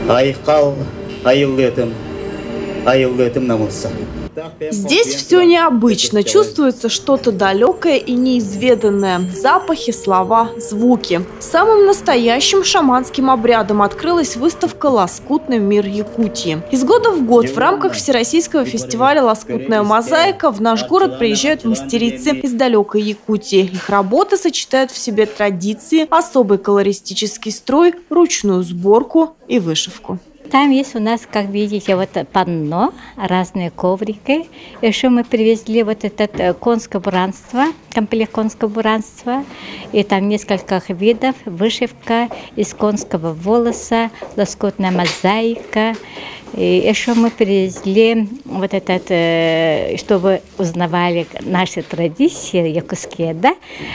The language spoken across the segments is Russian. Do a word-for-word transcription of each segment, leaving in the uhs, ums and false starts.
Айқал, айылетым, айылетым намылса. Здесь все необычно. Чувствуется что-то далекое и неизведанное. Запахи, слова, звуки. Самым настоящим шаманским обрядом открылась выставка «Лоскутный мир Якутии». Из года в год в рамках Всероссийского фестиваля «Лоскутная мозаика» в наш город приезжают мастерицы из далекой Якутии. Их работы сочетают в себе традиции, особый колористический строй, ручную сборку и вышивку. Там есть у нас, как видите, вот панно, разные коврики. Еще мы привезли вот это конское буранство, комплект конского буранства. И там несколько видов, вышивка из конского волоса, лоскутная мозаика. И еще мы привезли вот этот, чтобы узнавали наши традиции якутские, да,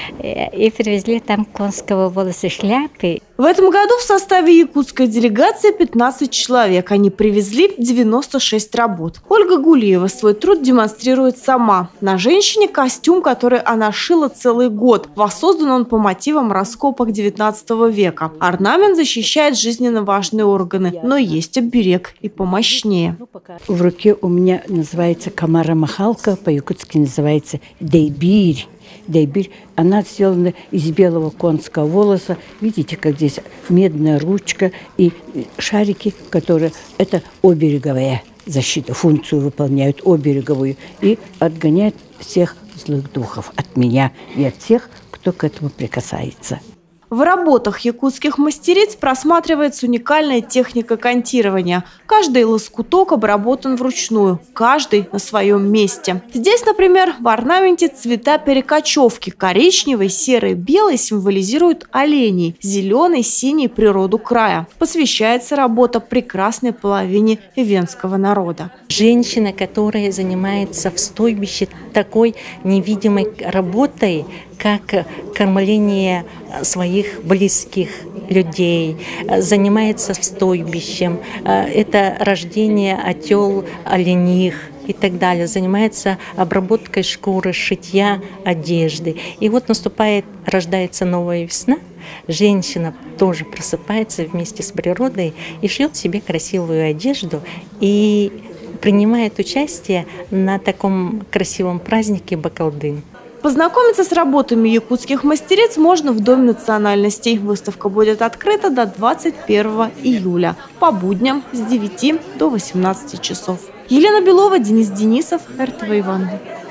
и привезли там конского волоса шляпы. В этом году в составе якутской делегации пятнадцать человек. Они привезли девяносто шесть работ. Ольга Гулиева свой труд демонстрирует сама. На женщине костюм, который она шила целый год. Воссоздан он по мотивам раскопок девятнадцатого века. Орнамент защищает жизненно важные органы, но есть оберег и помощнее. В руке у меня называется камара-махалка, по-якутски называется дейбирь. Дейбирь, она сделана из белого конского волоса. Видите, как здесь медная ручка и шарики, которые это обереговая защита, функцию выполняют обереговую и отгоняют всех злых духов от меня и от всех, кто к этому прикасается. В работах якутских мастериц просматривается уникальная техника кантирования. Каждый лоскуток обработан вручную, каждый на своем месте. Здесь, например, в орнаменте цвета перекочевки. Коричневый, серый, белый символизируют оленей, зеленый, синий – природу края. Посвящается работа прекрасной половине эвенского народа. Женщина, которая занимается в стойбище такой невидимой работой, как кормление своих близких людей, занимается стойбищем, это рождение отел олених и так далее, занимается обработкой шкуры, шитья одежды. И вот наступает, рождается новая весна, женщина тоже просыпается вместе с природой и шьет себе красивую одежду и принимает участие на таком красивом празднике Бакалдын. Познакомиться с работами якутских мастериц можно в Доме национальностей. Выставка будет открыта до двадцать первого июля. По будням с девяти до восемнадцати часов. Елена Белова, Денис Денисов, эр тэ вэ Иваново.